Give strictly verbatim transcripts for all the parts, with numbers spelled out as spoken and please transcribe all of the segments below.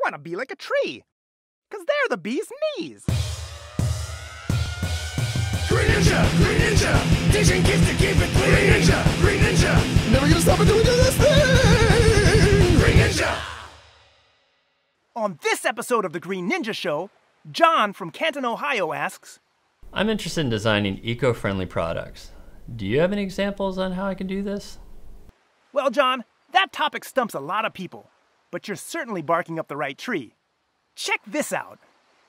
want to be like a tree, because they're the bee's knees. Green Ninja! Green Ninja! Teaching kids to keep it clean! Green Ninja! Green Ninja! Never gonna stop until we do this thing! Green Ninja! On this episode of the Green Ninja Show, John from Canton, Ohio asks, I'm interested in designing eco-friendly products. Do you have any examples on how I can do this? Well, John, that topic stumps a lot of people, but you're certainly barking up the right tree. Check this out.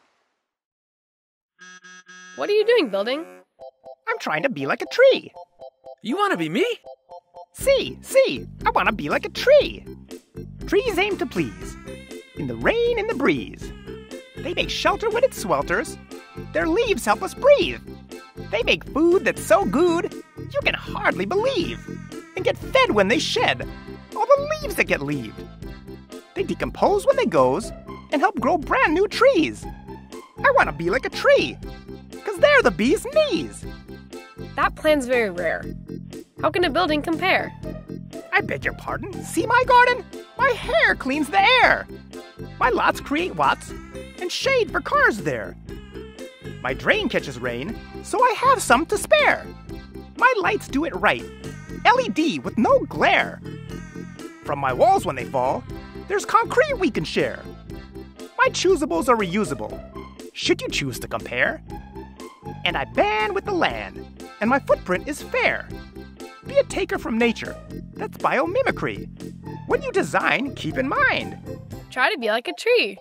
What are you doing, building? I'm trying to be like a tree. You want to be me? See, see, I want to be like a tree. Trees aim to please, in the rain and the breeze. They make shelter when it swelters. Their leaves help us breathe. They make food that's so good, you can hardly believe. And get fed when they shed, all the leaves that get leaved. They decompose when they goes, and help grow brand new trees. I want to be like a tree, because they're the bee's knees. That plant's very rare. How can a building compare? I beg your pardon, see my garden? My hair cleans the air. My lots create watts, and shade for cars there. My drain catches rain, so I have some to spare. My lights do it right, L E D with no glare. From my walls when they fall, there's concrete we can share. My choosables are reusable, should you choose to compare. And I band with the land, and my footprint is fair. Be a taker from nature, that's biomimicry. When you design, keep in mind. Try to be like a tree.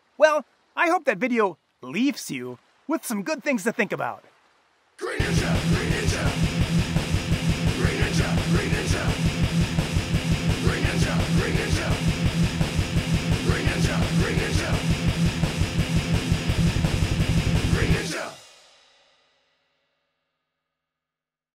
Well, I hope that video leaves you with some good things to think about. Green Ninja!